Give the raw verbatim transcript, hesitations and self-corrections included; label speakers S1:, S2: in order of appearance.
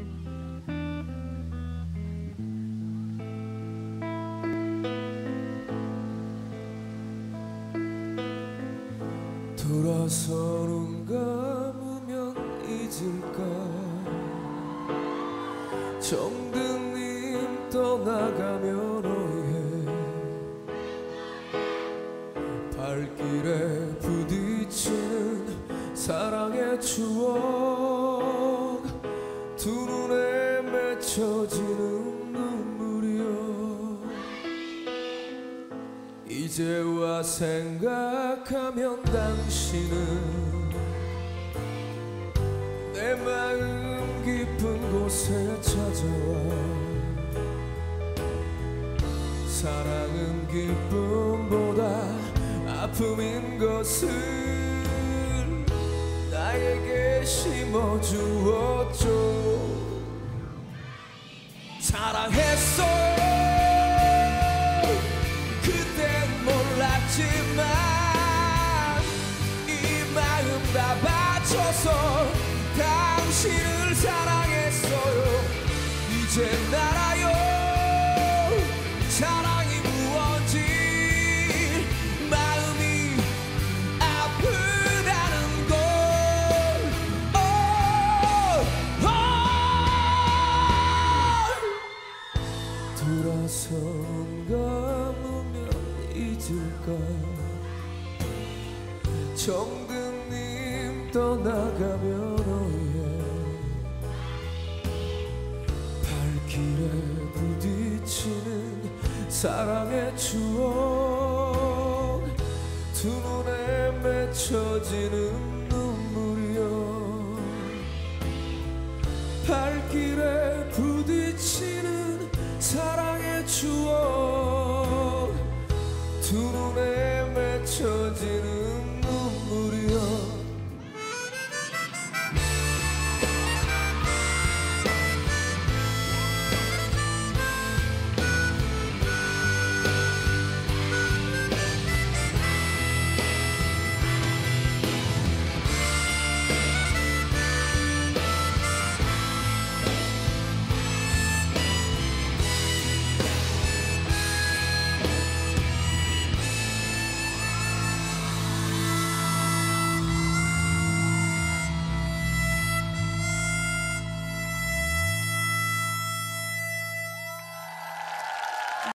S1: 돌아서 눈 감으면 잊을까. 정든님 떠나가며 너의 발길에 부딪히는 사랑의 추억, 두 눈에 맺혀지는 눈물이여. 이제와 생각하면 당신은 내 마음 깊은 곳에 찾아와. 사랑은 기쁨보다 아픔인 것을 나에게 심어주었죠. 사랑했어 그땐 몰랐지만 이 마음 다 바쳐서 당신을 사랑했어요. 이제 알아요 사랑이 무언지, 마음이 아프다는 걸. oh, oh. 돌아서 눈 감으면 잊을까. 정든님 떠나가며 너의 발길에 부딪히는 사랑의 추억, 두 눈에 맺혀지는 눈물이여. 발길에 부딪히는 사랑의 추억,